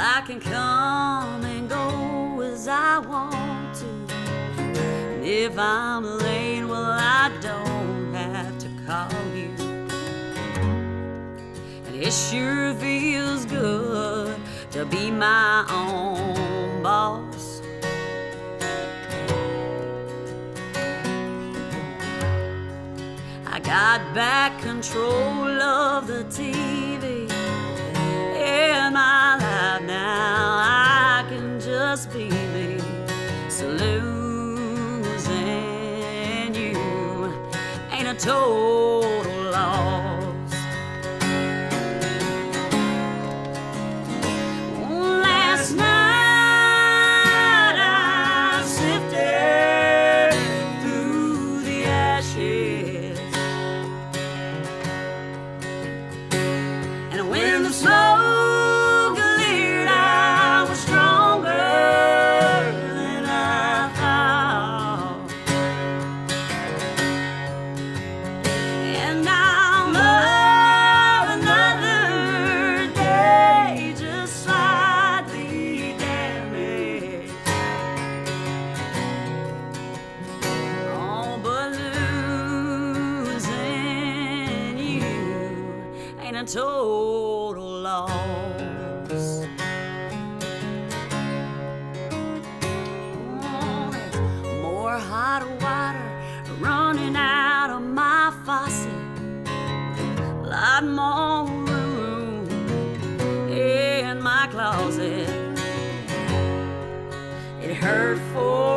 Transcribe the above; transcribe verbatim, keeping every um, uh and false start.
I can come and go as I want to. And if I'm late, well, I don't have to call you. And it sure feels good to be my own boss. I got back control of the T V in my life now. I can just be me. So losing you ain't a total loss. Last night I sifted through the ashes, and when the smoke cleared, I was stronger than I thought. And I'll love another day just slightly damaged. Oh, but losing you ain't a total loss. Oh, there's more hot water running out of my faucet, a lot more room in my closet. It hurt for